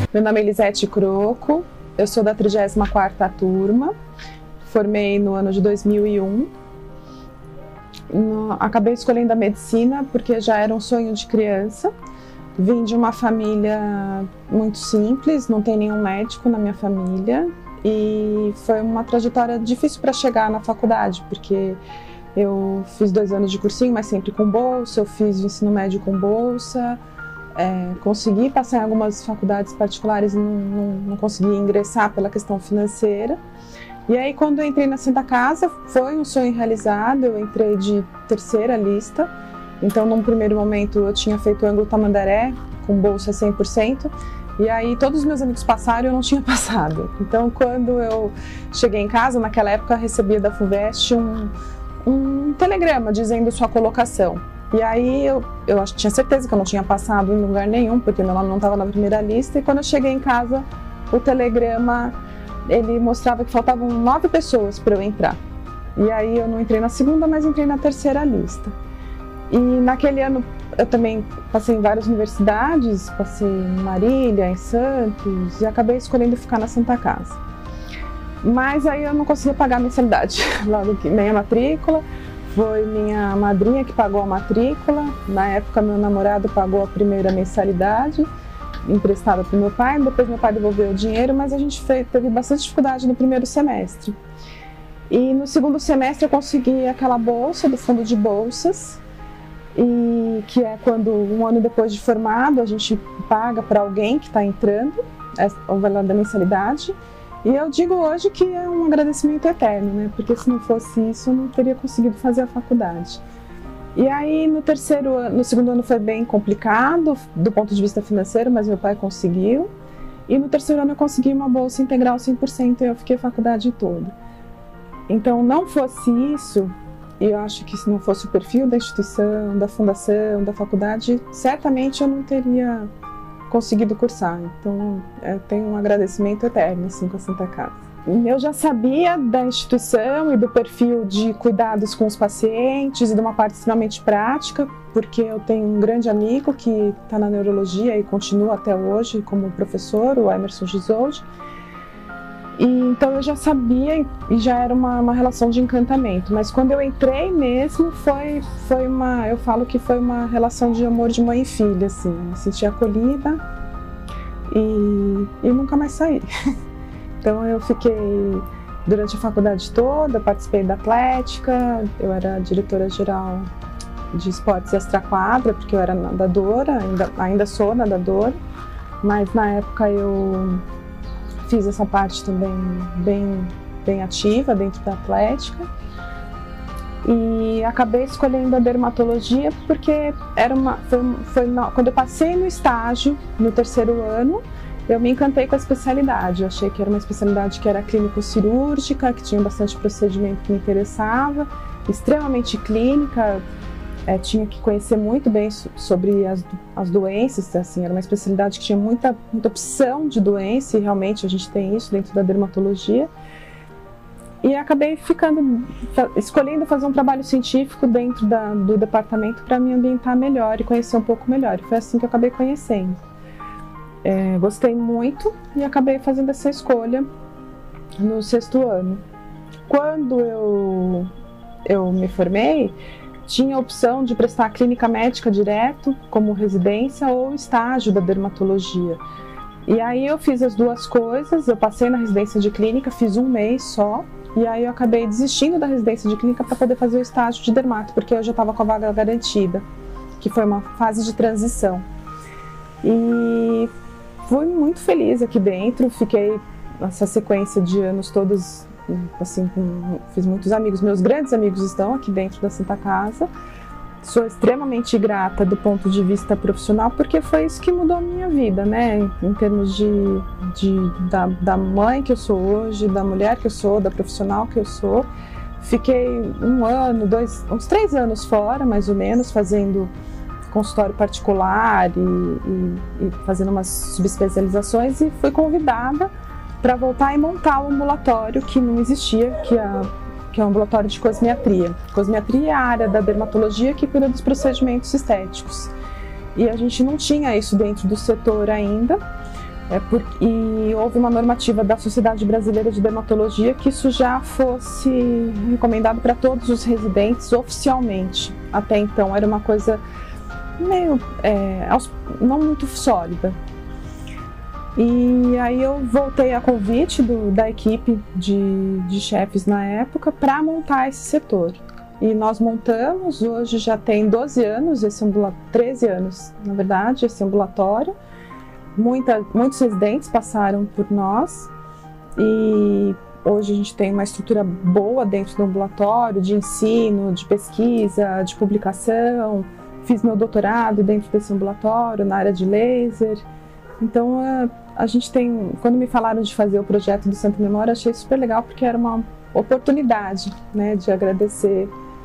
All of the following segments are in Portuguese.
Meu nome é Elisete Croco, eu sou da 34ª turma, formei no ano de 2001. Acabei escolhendo a medicina porque já era um sonho de criança. Vim de uma família muito simples, não tem nenhum médico na minha família. E foi uma trajetória difícil para chegar na faculdade, porque eu fiz 2 anos de cursinho, mas sempre com bolsa, eu fiz o ensino médio com bolsa, consegui passar em algumas faculdades particulares e não consegui ingressar pela questão financeira. E aí, quando eu entrei na Santa Casa, foi um sonho realizado, eu entrei de 3ª lista. Então, num primeiro momento, eu tinha feito o Ângulo Tamandaré, com bolsa 100%, e aí todos os meus amigos passaram e eu não tinha passado. Então, quando eu cheguei em casa, naquela época, eu recebia da FUVEST um telegrama dizendo sua colocação. E aí, eu tinha certeza que eu não tinha passado em lugar nenhum, porque meu nome não estava na primeira lista, e quando eu cheguei em casa, o telegrama, ele mostrava que faltavam 9 pessoas para eu entrar. E aí, eu não entrei na 2ª, mas entrei na 3ª lista. E naquele ano eu também passei em várias universidades, passei em Marília, em Santos, e acabei escolhendo ficar na Santa Casa. Mas aí eu não conseguia pagar a mensalidade, nem a matrícula. Foi minha madrinha que pagou a matrícula. Na época meu namorado pagou a primeira mensalidade, emprestada para o meu pai, depois meu pai devolveu o dinheiro, mas a gente teve bastante dificuldade no primeiro semestre. E no segundo semestre eu consegui aquela bolsa do fundo de bolsas, e que é quando 1 ano depois de formado a gente paga para alguém que está entrando o valor da mensalidade, e eu digo hoje que é um agradecimento eterno, né? Porque se não fosse isso eu não teria conseguido fazer a faculdade. E aí no 2º ano foi bem complicado do ponto de vista financeiro, mas meu pai conseguiu, e no 3º ano eu consegui uma bolsa integral 100% e eu fiquei a faculdade toda. Então, não fosse isso, e eu acho que se não fosse o perfil da instituição, da fundação, da faculdade, certamente eu não teria conseguido cursar. Então, eu tenho um agradecimento eterno assim, com a Santa Casa. Eu já sabia da instituição e do perfil de cuidados com os pacientes e de uma parte extremamente prática, porque eu tenho um grande amigo que está na neurologia e continua até hoje como professor, o Emerson Gisoldi. E então eu já sabia e já era uma relação de encantamento, mas quando eu entrei mesmo eu falo que foi uma relação de amor de mãe e filha, assim, eu me senti acolhida e nunca mais saí. Então eu fiquei durante a faculdade toda, participei da atlética, eu era diretora-geral de esportes extra-quadra, porque eu era nadadora, ainda sou nadadora, mas na época eu fiz essa parte também bem ativa dentro da atlética e acabei escolhendo a dermatologia porque quando eu passei no estágio no 3º ano, eu me encantei com a especialidade. Eu achei que era uma especialidade que era clínico-cirúrgica, que tinha bastante procedimento que me interessava, extremamente clínica. Tinha que conhecer muito bem sobre as doenças, assim, era uma especialidade que tinha muita opção de doença e realmente a gente tem isso dentro da dermatologia. E acabei escolhendo fazer um trabalho científico dentro do departamento para me ambientar melhor e conhecer um pouco melhor. E foi assim que eu acabei conhecendo. Gostei muito e acabei fazendo essa escolha no 6º ano. Quando eu me formei, tinha a opção de prestar clínica médica direto, como residência, ou estágio da dermatologia. E aí eu fiz as 2 coisas, eu passei na residência de clínica, fiz 1 mês só, e aí eu acabei desistindo da residência de clínica para poder fazer o estágio de dermato, porque eu já estava com a vaga garantida, que foi uma fase de transição. E fui muito feliz aqui dentro, fiquei nessa sequência de anos todos, assim, fiz muitos amigos, meus grandes amigos estão aqui dentro da Santa Casa. Sou extremamente grata do ponto de vista profissional, porque foi isso que mudou a minha vida, né? Em termos da mãe que eu sou hoje, da mulher que eu sou, da profissional que eu sou. Fiquei 1 ano, uns 3 anos fora, mais ou menos, fazendo consultório particular e fazendo umas subespecializações, e fui convidada para voltar e montar um ambulatório que não existia, que é um ambulatório de cosmiatria. Cosmiatria é a área da dermatologia que cuida dos procedimentos estéticos. E a gente não tinha isso dentro do setor ainda, E houve uma normativa da Sociedade Brasileira de Dermatologia que isso já fosse recomendado para todos os residentes oficialmente. Até então era uma coisa meio, não muito sólida. E aí eu voltei a convite da equipe de chefes na época para montar esse setor. E nós montamos, hoje já tem 12 anos, 13 anos na verdade, esse ambulatório. Muitos residentes passaram por nós e hoje a gente tem uma estrutura boa dentro do ambulatório, de ensino, de pesquisa, de publicação. Fiz meu doutorado dentro desse ambulatório, na área de laser. Então a gente tem, quando me falaram de fazer o projeto do Santa Memória, achei super legal porque era uma oportunidade, né, de agradecer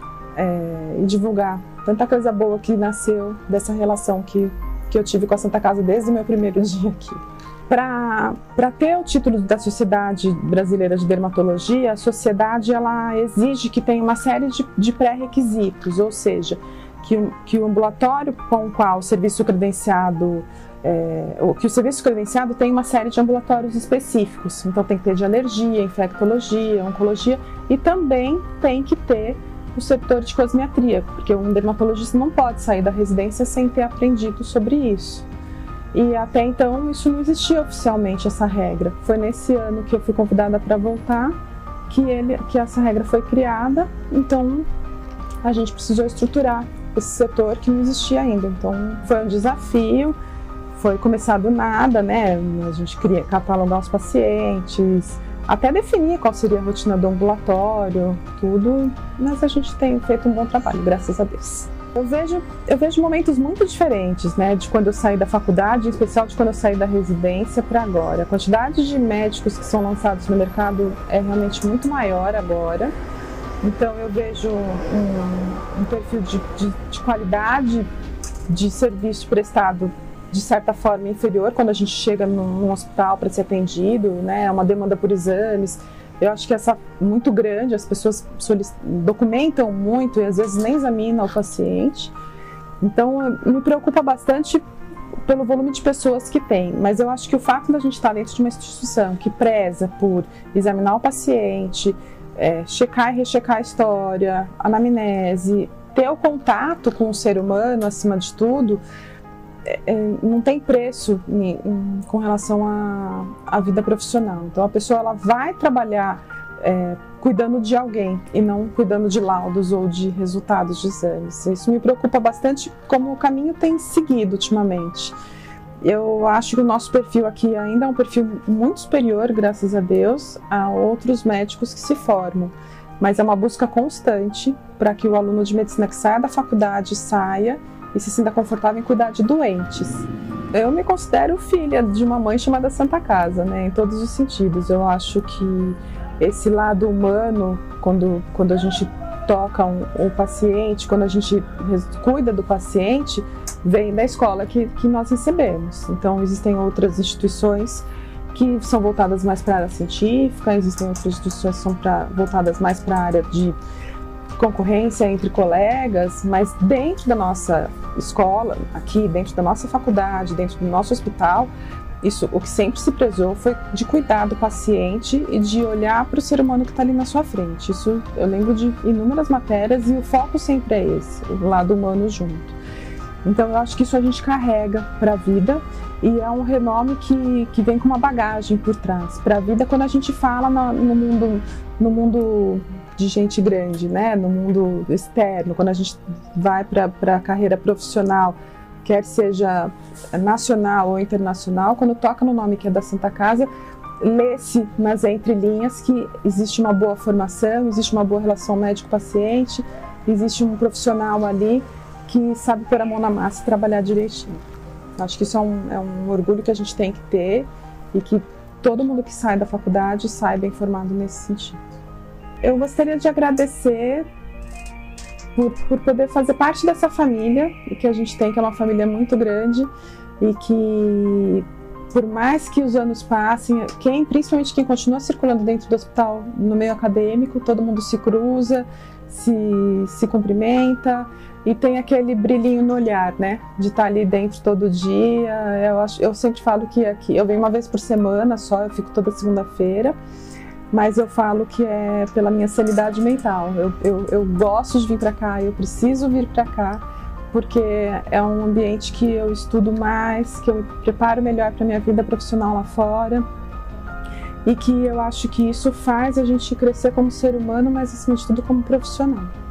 e divulgar tanta coisa boa que nasceu dessa relação que eu tive com a Santa Casa desde o meu primeiro dia aqui. Para ter o título da Sociedade Brasileira de Dermatologia, a sociedade ela exige que tenha uma série de pré-requisitos, ou seja, que o ambulatório com o qual o serviço credenciado que o serviço credenciado tem uma série de ambulatórios específicos. Então tem que ter de alergia, infectologia, oncologia e também tem que ter o setor de cosmetria, porque um dermatologista não pode sair da residência sem ter aprendido sobre isso. E até então isso não existia oficialmente, essa regra. Foi nesse ano que eu fui convidada para voltar que essa regra foi criada, então a gente precisou estruturar esse setor que não existia ainda. Então foi um desafio, foi começar do nada, né? A gente queria catalogar os pacientes, até definir qual seria a rotina do ambulatório, tudo, mas a gente tem feito um bom trabalho, graças a Deus. Eu vejo momentos muito diferentes, né, de quando eu saí da faculdade, em especial de quando eu saí da residência para agora. A quantidade de médicos que são lançados no mercado é realmente muito maior agora. Então eu vejo um perfil de qualidade de serviço prestado de certa forma inferior quando a gente chega num hospital para ser atendido, né? Uma demanda por exames. Eu acho que essa muito grande, as pessoas documentam muito e às vezes nem examinam o paciente. Então me preocupa bastante pelo volume de pessoas que tem, mas eu acho que o fato da gente estar dentro de uma instituição que preza por examinar o paciente, checar e rechecar a história, anamnese, ter o contato com o ser humano acima de tudo, não tem preço com relação à vida profissional. Então a pessoa ela vai trabalhar cuidando de alguém e não cuidando de laudos ou de resultados de exames. Isso me preocupa bastante como o caminho tem seguido ultimamente. Eu acho que o nosso perfil aqui ainda é um perfil muito superior, graças a Deus, a outros médicos que se formam. Mas é uma busca constante para que o aluno de medicina que saia da faculdade saia e se sinta confortável em cuidar de doentes. Eu me considero filha de uma mãe chamada Santa Casa, né, em todos os sentidos. Eu acho que esse lado humano, quando a gente toca o paciente, quando a gente cuida do paciente, vem da escola que nós recebemos. Então existem outras instituições que são voltadas mais para a área científica, existem outras instituições que são voltadas mais para a área de concorrência entre colegas, mas dentro da nossa escola, aqui dentro da nossa faculdade, dentro do nosso hospital, o que sempre se prezou foi de cuidar do paciente e de olhar para o ser humano que está ali na sua frente. Isso eu lembro de inúmeras matérias e o foco sempre é esse, o lado humano junto. Então eu acho que isso a gente carrega para a vida e é um renome que vem com uma bagagem por trás. Para a vida, quando a gente fala no mundo de gente grande, né? No mundo externo, quando a gente vai para a carreira profissional, quer seja nacional ou internacional, quando toca no nome que é da Santa Casa, lê-se nas entrelinhas que existe uma boa formação, existe uma boa relação médico-paciente, existe um profissional ali que sabe pôr a mão na massa e trabalhar direitinho. Acho que isso é um orgulho que a gente tem que ter e que todo mundo que sai da faculdade sai bem formado nesse sentido. Eu gostaria de agradecer por poder fazer parte dessa família que a gente tem, que é uma família muito grande e que, por mais que os anos passem, principalmente quem continua circulando dentro do hospital, no meio acadêmico, todo mundo se cruza, se cumprimenta, e tem aquele brilhinho no olhar, né? De estar ali dentro todo dia. Eu sempre falo que aqui, eu venho uma vez por semana só, eu fico toda segunda-feira, mas eu falo que é pela minha sanidade mental. Eu gosto de vir para cá, eu preciso vir para cá, porque é um ambiente que eu estudo mais, que eu me preparo melhor para minha vida profissional lá fora, e que eu acho que isso faz a gente crescer como ser humano, mas acima de tudo como profissional.